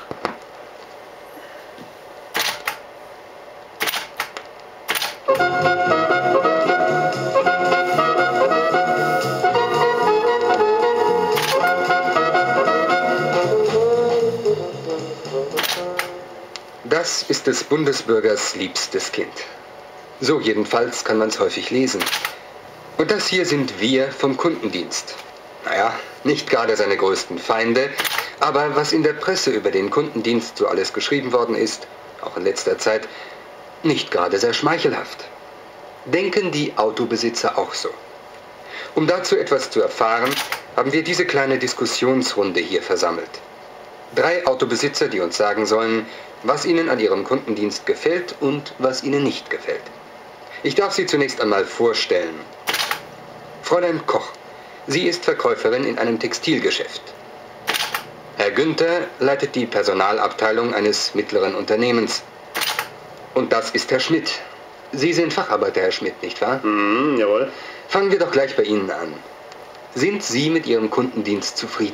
Das ist des Bundesbürgers liebstes Kind. So jedenfalls kann man es häufig lesen. Und das hier sind wir vom Kundendienst. Naja, nicht gerade seine größten Feinde, aber was in der Presse über den Kundendienst so alles geschrieben worden ist, auch in letzter Zeit, nicht gerade sehr schmeichelhaft. Denken die Autobesitzer auch so? Um dazu etwas zu erfahren, haben wir diese kleine Diskussionsrunde hier versammelt. 3 Autobesitzer, die uns sagen sollen, was ihnen an ihrem Kundendienst gefällt und was ihnen nicht gefällt. Ich darf Sie zunächst einmal vorstellen. Fräulein Koch, sie ist Verkäuferin in einem Textilgeschäft. Herr Günther leitet die Personalabteilung eines mittleren Unternehmens. Und das ist Herr Schmidt. Sie sind Facharbeiter, Herr Schmidt, nicht wahr? Jawohl. Fangen wir doch gleich bei Ihnen an. Sind Sie mit Ihrem Kundendienst zufrieden?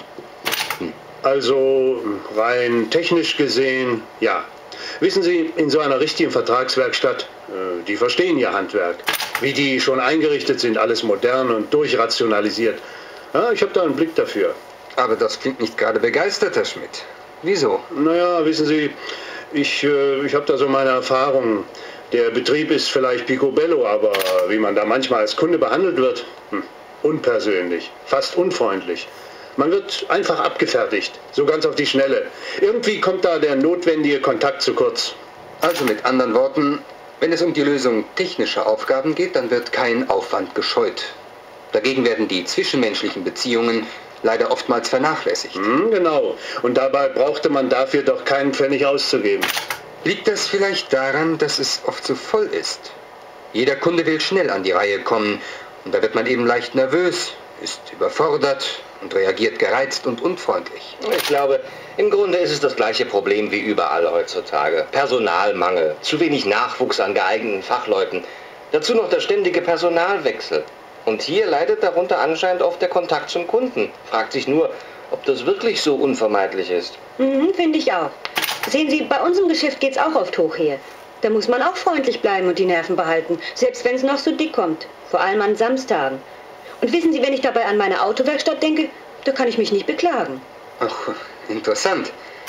Also rein technisch gesehen, ja. Wissen Sie, in so einer richtigen Vertragswerkstatt, die verstehen ihr Handwerk. Wie die schon eingerichtet sind, alles modern und durchrationalisiert. Ja, ich habe da einen Blick dafür. Aber das klingt nicht gerade begeistert, Herr Schmidt. Wieso? Naja, wissen Sie, ich habe da so meine Erfahrungen. Der Betrieb ist vielleicht picobello, aber wie man da manchmal als Kunde behandelt wird, unpersönlich, fast unfreundlich. Man wird einfach abgefertigt, so ganz auf die Schnelle. Irgendwie kommt da der notwendige Kontakt zu kurz. Also mit anderen Worten, wenn es um die Lösung technischer Aufgaben geht, dann wird kein Aufwand gescheut. Dagegen werden die zwischenmenschlichen Beziehungen leider oftmals vernachlässigt. Genau. Und dabei brauchte man dafür doch keinen Pfennig auszugeben. Liegt das vielleicht daran, dass es oft so voll ist? Jeder Kunde will schnell an die Reihe kommen und da wird man eben leicht nervös, ist überfordert und reagiert gereizt und unfreundlich. Ich glaube, im Grunde ist es das gleiche Problem wie überall heutzutage. Personalmangel, zu wenig Nachwuchs an geeigneten Fachleuten, dazu noch der ständige Personalwechsel. Und hier leidet darunter anscheinend oft der Kontakt zum Kunden. Fragt sich nur, ob das wirklich so unvermeidlich ist. Finde ich auch. Sehen Sie, bei unserem Geschäft geht's auch oft hoch her. Da muss man auch freundlich bleiben und die Nerven behalten, selbst wenn es noch so dick kommt. Vor allem an Samstagen. Und wissen Sie, wenn ich dabei an meine Autowerkstatt denke, da kann ich mich nicht beklagen. Ach, interessant.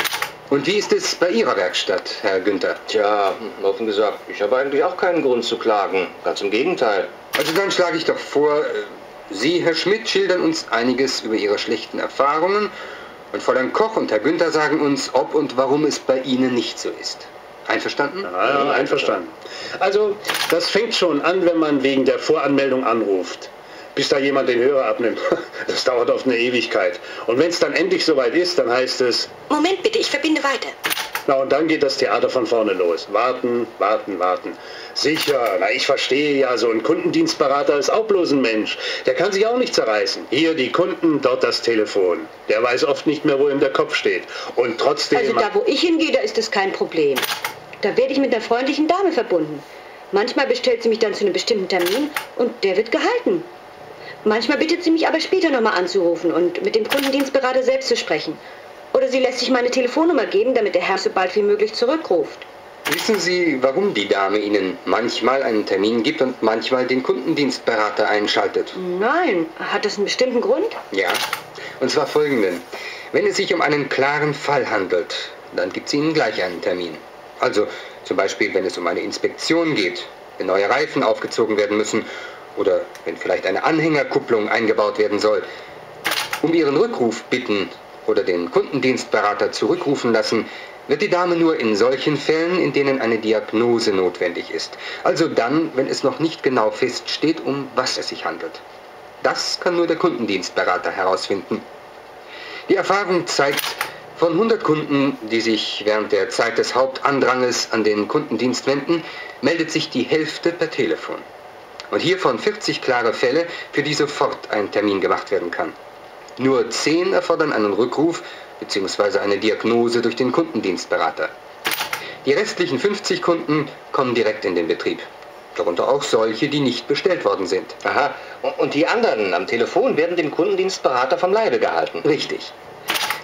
Und wie ist es bei Ihrer Werkstatt, Herr Günther? Tja, offen gesagt, ich habe eigentlich auch keinen Grund zu klagen. Ganz im Gegenteil. Also dann schlage ich doch vor, Sie, Herr Schmidt, schildern uns einiges über Ihre schlechten Erfahrungen und Fräulein Koch und Herr Günther sagen uns, ob und warum es bei Ihnen nicht so ist. Einverstanden? Ja, einverstanden. Also, das fängt schon an, wenn man wegen der Voranmeldung anruft. Bis da jemand den Hörer abnimmt. Das dauert oft eine Ewigkeit. Und wenn es dann endlich soweit ist, dann heißt es... Moment bitte, ich verbinde weiter. Na, und dann geht das Theater von vorne los. Warten, warten, warten. Sicher, na, ich verstehe ja, so ein Kundendienstberater ist auch bloß ein Mensch. Der kann sich auch nicht zerreißen. Hier die Kunden, dort das Telefon. Der weiß oft nicht mehr, wo ihm der Kopf steht. Und trotzdem... Also da, wo ich hingehe, da ist das kein Problem. Da werde ich mit einer freundlichen Dame verbunden. Manchmal bestellt sie mich dann zu einem bestimmten Termin und der wird gehalten. Manchmal bittet sie mich aber später nochmal anzurufen und mit dem Kundendienstberater selbst zu sprechen. Oder sie lässt sich meine Telefonnummer geben, damit der Herr so bald wie möglich zurückruft. Wissen Sie, warum die Dame Ihnen manchmal einen Termin gibt und manchmal den Kundendienstberater einschaltet? Nein. Hat das einen bestimmten Grund? Ja, und zwar folgenden. Wenn es sich um einen klaren Fall handelt, dann gibt sie Ihnen gleich einen Termin. Also zum Beispiel, wenn es um eine Inspektion geht, wenn neue Reifen aufgezogen werden müssen oder wenn vielleicht eine Anhängerkupplung eingebaut werden soll. Um Ihren Rückruf bitten oder den Kundendienstberater zurückrufen lassen, wird die Dame nur in solchen Fällen, in denen eine Diagnose notwendig ist. Also dann, wenn es noch nicht genau feststeht, um was es sich handelt. Das kann nur der Kundendienstberater herausfinden. Die Erfahrung zeigt, von 100 Kunden, die sich während der Zeit des Hauptandranges an den Kundendienst wenden, meldet sich die Hälfte per Telefon. Und hiervon 40 klare Fälle, für die sofort ein Termin gemacht werden kann. Nur 10 erfordern einen Rückruf bzw. eine Diagnose durch den Kundendienstberater. Die restlichen 50 Kunden kommen direkt in den Betrieb. Darunter auch solche, die nicht bestellt worden sind. Aha, und die anderen am Telefon werden dem Kundendienstberater vom Leibe gehalten? Richtig.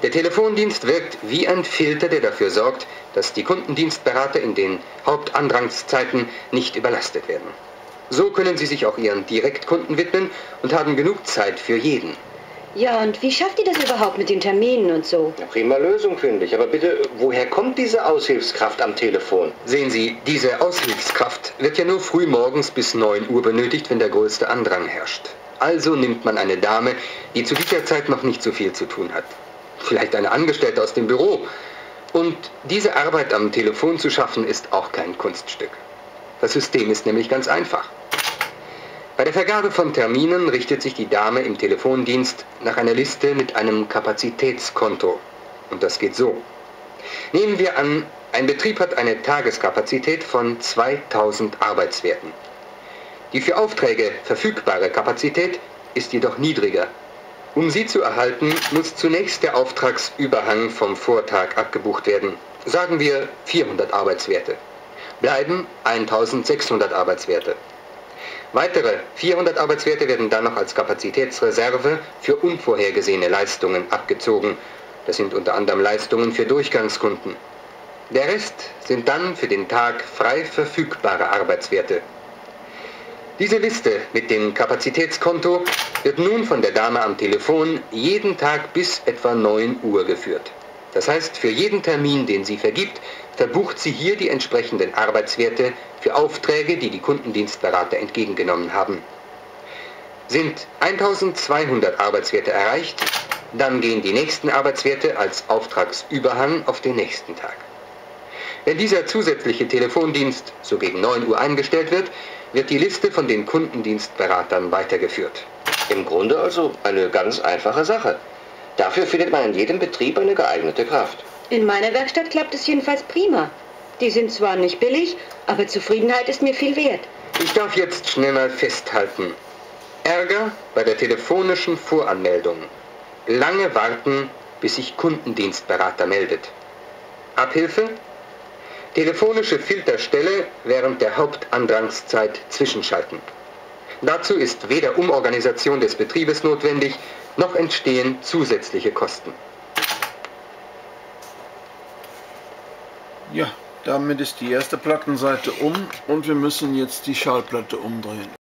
Der Telefondienst wirkt wie ein Filter, der dafür sorgt, dass die Kundendienstberater in den Hauptandrangszeiten nicht überlastet werden. So können sie sich auch ihren Direktkunden widmen und haben genug Zeit für jeden. Ja, und wie schafft ihr das überhaupt mit den Terminen und so? Ja, prima Lösung, finde ich. Aber bitte, woher kommt diese Aushilfskraft am Telefon? Sehen Sie, diese Aushilfskraft wird ja nur früh morgens bis 9 Uhr benötigt, wenn der größte Andrang herrscht. Also nimmt man eine Dame, die zu dieser Zeit noch nicht so viel zu tun hat. Vielleicht eine Angestellte aus dem Büro. Und diese Arbeit am Telefon zu schaffen, ist auch kein Kunststück. Das System ist nämlich ganz einfach. Bei der Vergabe von Terminen richtet sich die Dame im Telefondienst nach einer Liste mit einem Kapazitätskonto. Und das geht so. Nehmen wir an, ein Betrieb hat eine Tageskapazität von 2000 Arbeitswerten. Die für Aufträge verfügbare Kapazität ist jedoch niedriger. Um sie zu erhalten, muss zunächst der Auftragsüberhang vom Vortag abgebucht werden. Sagen wir 400 Arbeitswerte. Bleiben 1600 Arbeitswerte. Weitere 400 Arbeitswerte werden dann noch als Kapazitätsreserve für unvorhergesehene Leistungen abgezogen. Das sind unter anderem Leistungen für Durchgangskunden. Der Rest sind dann für den Tag frei verfügbare Arbeitswerte. Diese Liste mit dem Kapazitätskonto wird nun von der Dame am Telefon jeden Tag bis etwa 9 Uhr geführt. Das heißt, für jeden Termin, den sie vergibt, verbucht sie hier die entsprechenden Arbeitswerte für Aufträge, die die Kundendienstberater entgegengenommen haben. Sind 1200 Arbeitswerte erreicht, dann gehen die nächsten Arbeitswerte als Auftragsüberhang auf den nächsten Tag. Wenn dieser zusätzliche Telefondienst so gegen 9 Uhr eingestellt wird, wird die Liste von den Kundendienstberatern weitergeführt. Im Grunde also eine ganz einfache Sache. Dafür findet man in jedem Betrieb eine geeignete Kraft. In meiner Werkstatt klappt es jedenfalls prima. Die sind zwar nicht billig, aber Zufriedenheit ist mir viel wert. Ich darf jetzt schnell mal festhalten. Ärger bei der telefonischen Voranmeldung. Lange warten, bis sich Kundendienstberater meldet. Abhilfe? Telefonische Filterstelle während der Hauptandrangszeit zwischenschalten. Dazu ist weder Umorganisation des Betriebes notwendig, noch entstehen zusätzliche Kosten. Ja, damit ist die erste Plattenseite um und wir müssen jetzt die Schallplatte umdrehen.